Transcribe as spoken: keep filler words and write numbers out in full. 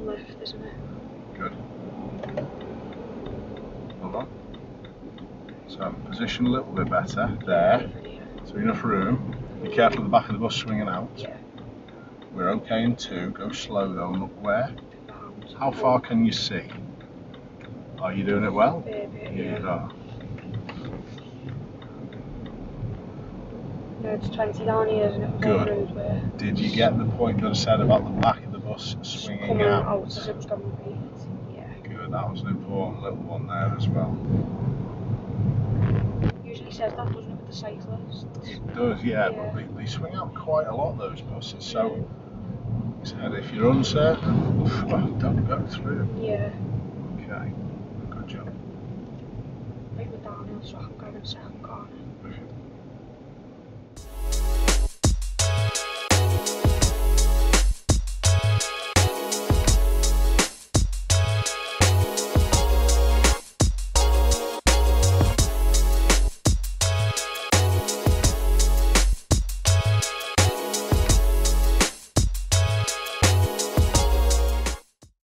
left, isn't it? Good. Hold on. So position a little bit better there. So enough room. Be careful of the back of the bus swinging out. Yeah. We're okay in two. Go slow though. And look where. How far can you see? Are you doing it well? Bit, bit, Yeah, yeah. you are. No, it's twenty down here, isn't it? Good. Where Did you get the point that I said about the back of the bus swinging coming out? out as it was going to be. Yeah. Good. That was an important little one there as well. Usually says that, doesn't it, with the cyclists? It does, yeah, Yeah. but they, they swing out quite a lot, those buses. So, he said, if you're uncertain, well, don't go through. Yeah. Okay, good job. Right with downhill, so I can go in second corner.